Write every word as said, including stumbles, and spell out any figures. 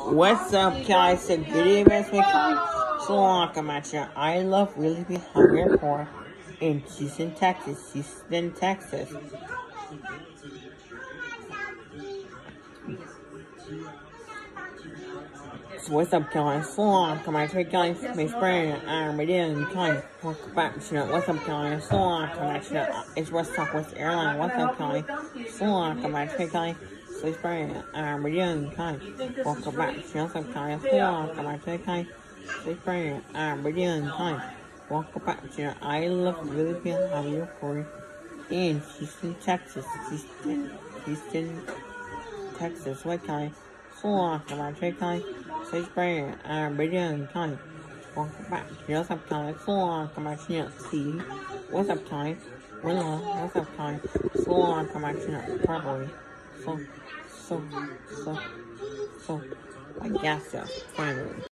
What's up, guys? So good evening, it's me, so welcome at you. I love really be hungry for in Houston, Texas. Houston, Texas. So what's up, guys? So welcome at you, guys. Miss Brandon, I'm reading kind. Welcome back to you. What's up, guys? So welcome at you. It's West Southwest Airline. What's up, guys? So welcome at you, guys. Please pray, I'm reading kind. Welcome back to your subscribe. Welcome back to the kind. Please pray, I'm reading kind. Welcome back to your I love really feel how you for in Houston, Texas. Houston, Houston, Texas. What kind? So welcome back to the kind. Please pray, I'm reading kind. Welcome back to your subscribe. So welcome back to your see. What's up, kind? What's up, kind? So welcome back to your probably. So, so, so, so, I guess so, finally.